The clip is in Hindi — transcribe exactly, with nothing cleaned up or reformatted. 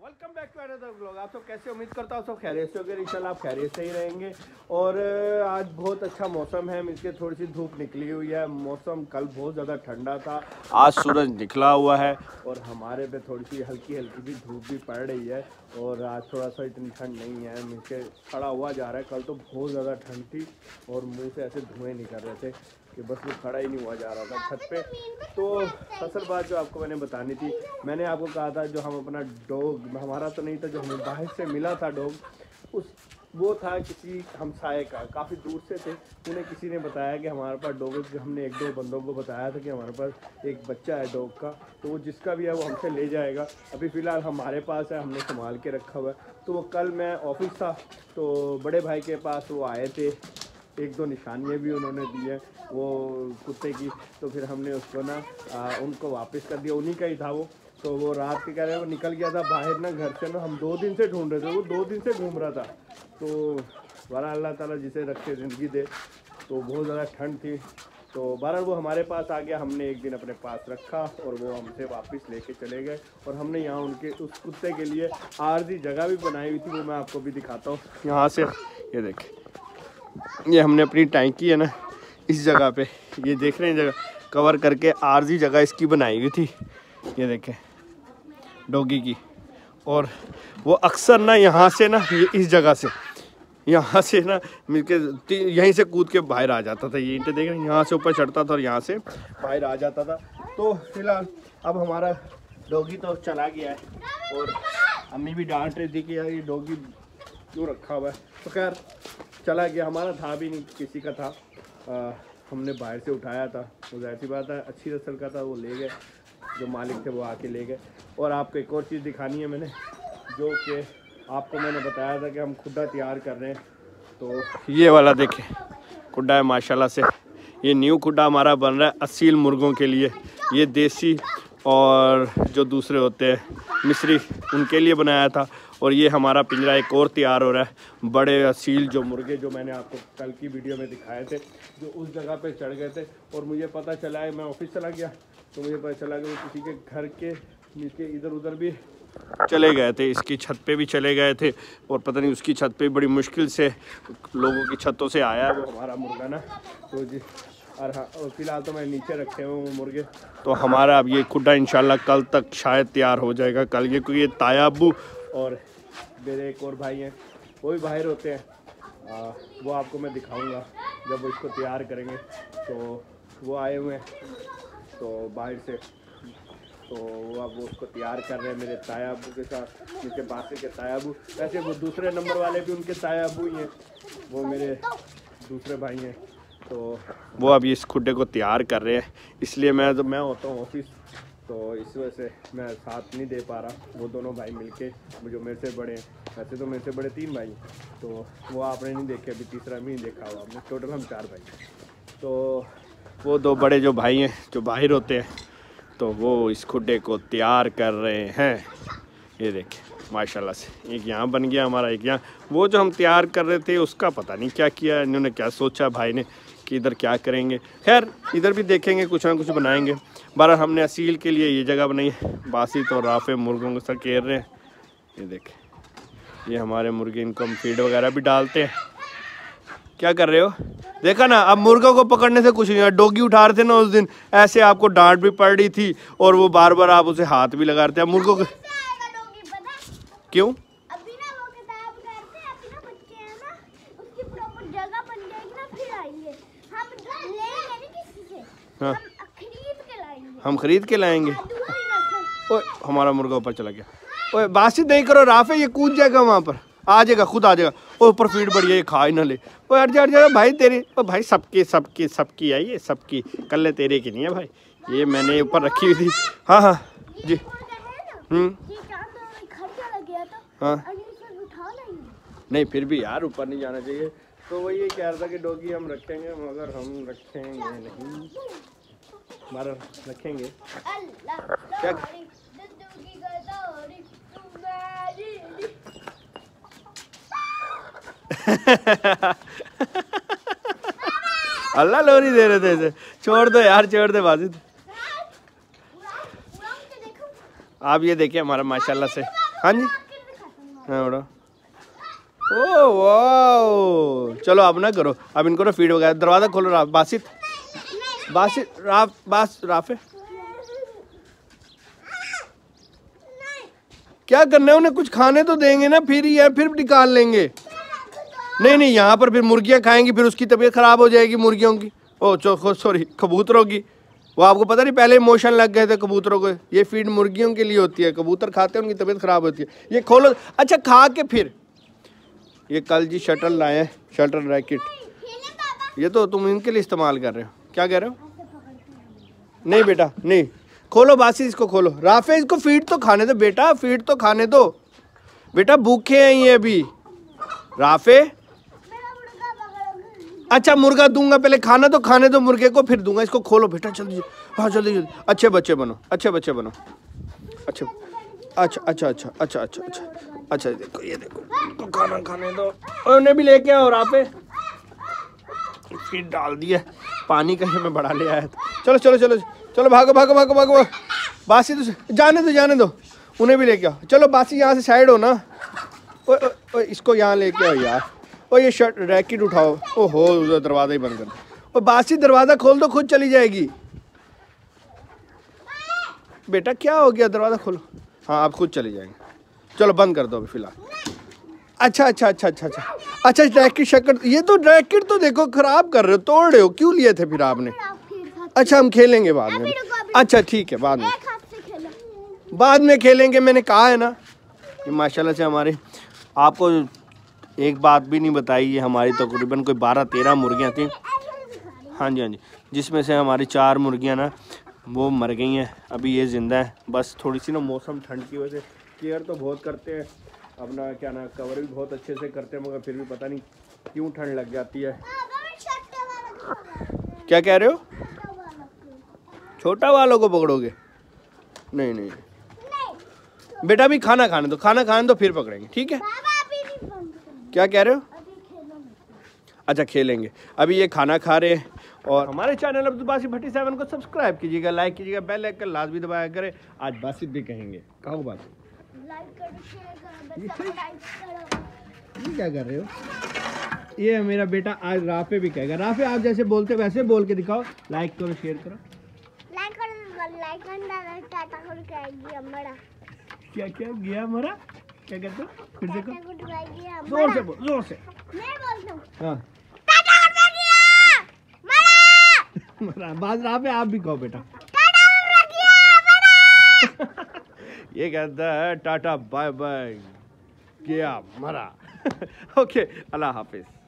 Welcome back to another vlog. आप सब कैसे, उम्मीद करता हूँ सब खैरियत से होंगे। इंशाल्लाह आप खैरियत से ही रहेंगे। और आज बहुत अच्छा मौसम है, मिलके थोड़ी सी धूप निकली हुई है। मौसम कल बहुत ज़्यादा ठंडा था, आज सूरज निकला हुआ है और हमारे पे थोड़ी सी हल्की हल्की भी धूप भी पड़ रही है। और आज थोड़ा सा इतनी ठंड नहीं है, मिलके खड़ा हुआ जा रहा है। कल तो बहुत ज़्यादा ठंड थी और मुँह से ऐसे धुएँ निकल रहे थे कि बस वो खड़ा ही नहीं हुआ जा रहा था छत पे। तो असल बात जो आपको मैंने बतानी थी, मैंने आपको कहा था जो हम अपना डॉग, हमारा तो नहीं था, जो हमें बाहर से मिला था डॉग, उस वो था किसी हमसाये का, काफ़ी दूर से थे। उन्हें किसी ने बताया कि हमारे पास डॉग है। हमने एक दो बंदों को बताया था कि हमारे पास एक बच्चा है डॉग का, तो वो जिसका भी है वो हमसे ले जाएगा। अभी फ़िलहाल हमारे पास है, हमने संभाल के रखा हुआ है। तो वो कल मैं ऑफिस था तो बड़े भाई के पास वो आए थे, एक दो निशानियाँ भी उन्होंने दी है वो कुत्ते की। तो फिर हमने उसको ना आ, उनको वापस कर दिया, उन्हीं का ही था वो। तो वो रात के कह रहे हैं वो निकल गया था बाहर ना घर से ना, हम दो दिन से ढूंढ रहे थे, वो दो दिन से घूम रहा था। तो बहरहाल अल्लाह ताला जिसे रखे ज़िंदगी दे। तो बहुत ज़्यादा ठंड थी, तो बहरहाल वो हमारे पास आ गया। हमने एक दिन अपने पास रखा और वो हमसे वापस लेके चले गए। और हमने यहाँ उनके उस कुत्ते के लिए आर्जी जगह भी बनाई हुई थी, वो मैं आपको भी दिखाता हूँ। यहाँ से ये देखें, ये हमने अपनी टैंकी है ना इस जगह पे, ये देख रहे हैं जगह कवर करके आर्जी जगह इसकी बनाई हुई थी, ये देखें डॉगी की। और वो अक्सर ना यहाँ से ना ये इस जगह से यहाँ से ना मिलके यहीं से कूद के बाहर आ जाता था। ये ईंटें देख रहे हैं, यहाँ से ऊपर चढ़ता था और यहाँ से बाहर आ जाता था। तो फिलहाल अब हमारा डॉगी तो चला गया है और अम्मी भी डांट रही थी कि यार ये डॉगी क्यों रखा हुआ है। तो खैर चला गया, हमारा था भी नहीं, किसी का था। आ, हमने बाहर से उठाया था, तो जाहिर सी बात है अच्छी नस्ल का था, वो ले गए, जो मालिक थे वो आके ले गए। और आपको एक और चीज़ दिखानी है मैंने, जो कि आपको मैंने बताया था कि हम खुदा तैयार कर रहे हैं। तो ये वाला देखें खुड्डा है माशाल्लाह से, ये न्यू खुड्डा हमारा बन रहा है असील मुर्गों के लिए। ये देसी और जो दूसरे होते हैं मिस्री, उनके लिए बनाया था। और ये हमारा पिंजरा एक और तैयार हो रहा है। बड़े असील जो मुर्गे जो मैंने आपको कल की वीडियो में दिखाए थे, जो उस जगह पे चढ़ गए थे। और मुझे पता चला है, मैं ऑफिस चला गया तो मुझे पता चला कि वो किसी के घर के नीचे इधर उधर भी चले गए थे, इसकी छत पे भी चले गए थे। और पता नहीं उसकी छत पे बड़ी मुश्किल से लोगों की छतों से आया वो हमारा मुर्गा ना। तो जी और हाँ, और फिलहाल तो मैं नीचे रखे हुए वो मुर्गे। तो हमारा अब ये खुड्डा इंशाल्लाह कल तक शायद तैयार हो जाएगा। कल ये क्योंकि ये तायाबू और मेरे एक और भाई हैं, वो भी बाहर होते हैं, आ, वो आपको मैं दिखाऊंगा जब वो इसको तैयार करेंगे। तो वो आए हुए हैं तो बाहर से, तो वो अब वो उसको तैयार कर रहे हैं मेरे तायाबू के साथ, उनके बासे के तायाबू। वैसे वो दूसरे नंबर वाले भी उनके तायाबू ही हैं, वो मेरे दूसरे भाई हैं। तो वो अब इस खुड्डे को तैयार कर रहे हैं, इसलिए मैं तो मैं होता हूँ ऑफिस, तो इस वजह से मैं साथ नहीं दे पा रहा। वो दोनों भाई मिलके, जो मेरे से बड़े, वैसे तो मेरे से बड़े तीन भाई, तो वो आपने नहीं देखे, अभी तीसरा भी नहीं देखा हुआ हमने, टोटल हम चार भाई। तो वो दो बड़े जो भाई हैं जो बाहर होते हैं, तो वो इस खुड्डे को तैयार कर रहे हैं। ये देखें माशाल्लाह से, एक यहाँ बन गया हमारा, एक यहाँ। वो जो हम तैयार कर रहे थे उसका पता नहीं क्या किया इन्होंने, क्या सोचा भाई ने कि इधर क्या करेंगे। खैर इधर भी देखेंगे, कुछ ना कुछ बनाएंगे। बारह हमने असील के लिए ये जगह बनाई है। बासी तो राफे मुर्गों को सकेर रहे हैं, ये देखें ये हमारे मुर्गे, इनको हम फीड वगैरह भी डालते हैं। क्या कर रहे हो, देखा ना। अब मुर्गों को पकड़ने से कुछ नहीं है, डॉगी उठा रहे थे ना उस दिन, ऐसे आपको डांट भी पड़ रही थी और वो बार बार आप उसे हाथ भी लगा रहे थे। अब मुर्गों को क्यों अभी ना वो किताब करते हैं, अभी ना बच्चे हैं ना, उसकी प्रॉपर जगह बन जाएगी ना, फिर आएंगे हम लेंगे नहीं किसी से। हाँ। हम खरीद के लाएंगे, हम खरीद के लाएंगे। ओए हमारा मुर्गा ऊपर चला गया। ओए बातचीत नहीं करो राफे, ये कूद जाएगा वहाँ पर, आ जाएगा खुद आ जाएगा। ओ ऊपर फीड बढ़िया, ये खा ही ना ले। ओए हट जा हट जा भाई तेरे, ओ भाई सबके सबके सबकी है ये, सबकी कल ले, तेरे की नहीं है भाई। ये मैंने ऊपर रखी हुई थी। हाँ हाँ जी। हम्म हाँ नहीं, फिर भी यार ऊपर नहीं जाना चाहिए। तो वो ये कह रहा था कि डॉगी हम रखेंगे, मगर हम रखेंगे नहीं, हमारा रखेंगे क्या। अल्लाह लोरी दे रहे थे इसे, छोड़ दो यार, छोड़ दे बाजिद। आप ये देखिए हमारा माशाल्लाह से हाँ जी हाँ बड़ा ओ वाओ। चलो अब ना करो, अब इनको ना फीड वगैरह। दरवाजा खोलो राफ, बासित बासित राफ बास राफे क्या करना है उन्हें, कुछ खाने तो देंगे ना, फिर ही है फिर निकाल लेंगे। नहीं नहीं यहाँ पर फिर मुर्गियाँ खाएंगी, फिर उसकी तबीयत खराब हो जाएगी मुर्गियों की। ओ चो सॉरी कबूतरों की। वो आपको पता नहीं पहले इमोशन लग गए थे कबूतरों को। ये फीड मुर्गियों के लिए होती है, कबूतर खाते हैं उनकी तबीयत खराब होती है। ये खोलो, अच्छा खा के फिर। ये कल जी शटल लाए हैं, शटल रैकेट। ये तो तुम इनके लिए इस्तेमाल कर रहे हो, क्या कह रहे हो? नहीं बेटा नहीं, खोलो बासी इसको खोलो। राफे इसको फीड तो खाने दो बेटा, फीड तो खाने दो बेटा, भूखे हैं ये अभी। राफे अच्छा मुर्गा दूंगा, पहले खाना तो खाने दो मुर्गे को, फिर दूंगा। इसको खोलो बेटा जल्दी, हाँ जल्दी जल्दी। अच्छे बच्चे बनो, अच्छे बच्चे बनो, अच्छे। अच्छा अच्छा अच्छा अच्छा अच्छा अच्छा अच्छा देखो ये देखो, तो खाना खाने दो। और उन्हें भी लेके आओ राफे। फिर डाल दिया पानी, कहीं में बढ़ा ले आया था। चलो चलो चलो चलो भागो भागो भागो भागो। बासी तो जाने दो जाने दो, उन्हें भी लेके आओ। चलो बासी यहाँ से साइड हो ना। ओ, ओ, ओ, इसको यहाँ लेके आओ यार। ओ ये शर्ट रैकेट उठाओ। ओहो उधर दरवाजा ही बंद कर दो। और बासी दरवाजा खोल दो, खुद चली जाएगी। बेटा क्या हो गया, दरवाजा खोलो। हाँ आप खुद चली जाएंगे। चलो बंद कर दो अभी फिलहाल। अच्छा अच्छा अच्छा अच्छा अच्छा अच्छा रैकेट शक्कर, ये तो रैकेट तो देखो खराब कर रहे हो, तोड़ रहे हो। क्यों लिए थे फिर आपने? अच्छा हम खेलेंगे बाद में। अच्छा ठीक है बाद में, बाद में खेलेंगे। मैंने कहा है ना। ये माशाल्लाह से हमारे, आपको एक बात भी नहीं बताई, ये हमारी तकरीबन कोई बारह तेरह मुर्गियाँ थी। हाँ जी हाँ जी, जिसमें से हमारी चार मुर्गियाँ ना वो मर गई हैं, अभी ये ज़िंदा है। बस थोड़ी सी ना मौसम ठंड की वजह से केयर तो बहुत करते हैं अपना, क्या ना कवर भी बहुत अच्छे से करते हैं, मगर फिर भी पता नहीं क्यों ठंड लग जाती है। क्या कह रहे हो? छोटा वालों को पकड़ोगे? नहीं नहीं बेटा अभी खाना खाने दो, खाना खाने दो फिर पकड़ेंगे, ठीक है? क्या कह रहे हो? अच्छा खेलेंगे, अभी ये खाना खा रहे हैं। और हमारे चैनल अब्दुल बासित भट्टी सेवन को सब्सक्राइब कीजिएगा, लाइक कीजिएगा, बेल आइकन लाजमी दबाया करें। आज बासित भी कहेंगे, कहो बासित। ये क्या कर रहे हो? ये मेरा बेटा आज राफे भी कहेगा। राफे आप जैसे बोलते वैसे बोल के दिखाओ। लाइक करो, शेयर करो। लाइक करो, लाइक करो, टाटा करो, क्या मरा? क्या क्या गया मरा? क्या कहते हो? फिर से कहो, जोर जोर से बोल, जोर से। मैं बोलता हूं। हाँ टाटा कर दिया मरा। मरा बात राफे आप भी कहो बेटा। टाटा कर दिया मरा। ये कहता है टाटा बाय बाय गया मरा। ओके अल्लाह हाफिज।